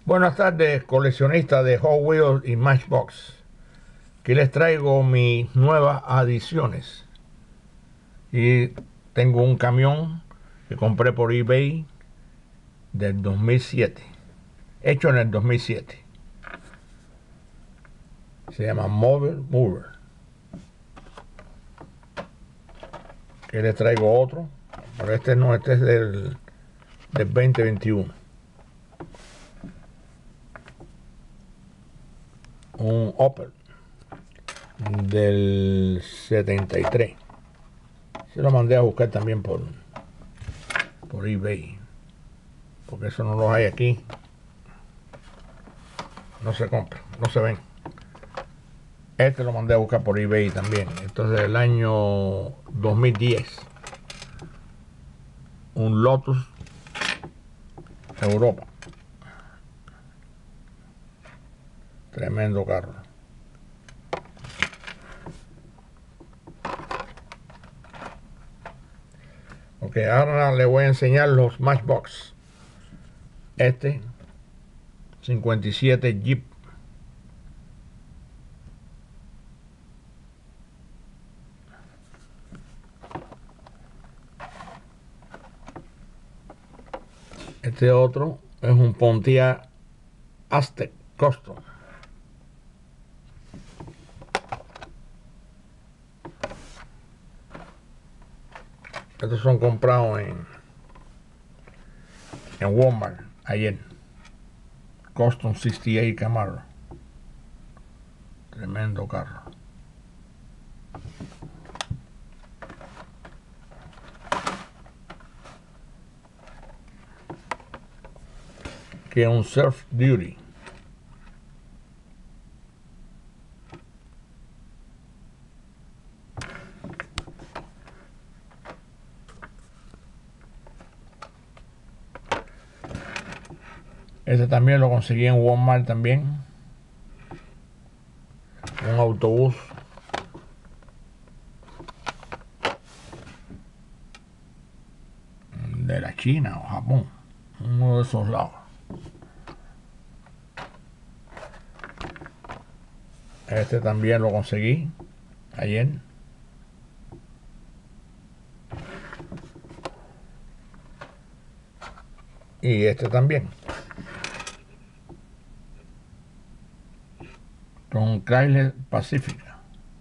Buenas tardes, coleccionistas de Hot Wheels y Matchbox. Aquí les traigo mis nuevas adiciones. Y tengo un camión que compré por eBay del 2007, hecho en el 2007. Se llama Mobile Mover. Aquí les traigo otro, pero este no, este es del 2021. Un Opel del 73. Se lo mandé a buscar también por eBay, porque eso no los hay aquí, no se compra, no se ven. Este lo mandé a buscar por eBay también. Esto es del año 2010. Un Lotus Europa. Tremendo carro. Ok, ahora le voy a enseñar los Matchbox. Este 57 Jeep. Este otro es un Pontiac Aztek Custom. Estos son comprados en Walmart ayer. Custom 68 Camaro. Tremendo carro. Que es un Surf Duty. Este también lo conseguí en Walmart también. Un autobús de la China o Japón. Uno de esos lados. Este también lo conseguí ayer. Y este también. Con Chrysler Pacifica.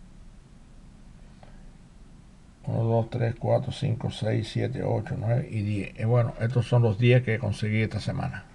1, 2, 3, 4, 5, 6, 7, 8, 9 y 10. Y bueno, estos son los 10 que conseguí esta semana.